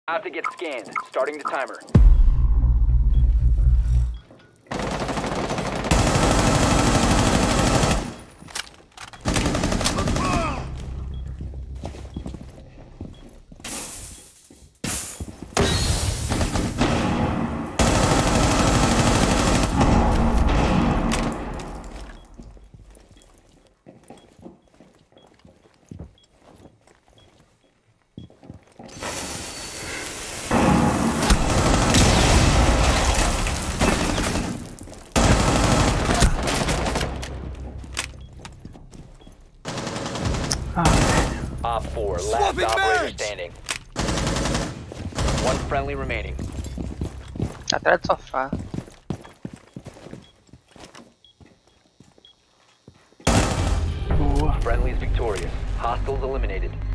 About to get scanned. Starting the timer. Op 4, last operator standing. One friendly remaining. Atrás do sofá. Boa. Friendly's victorious. Hostiles eliminated.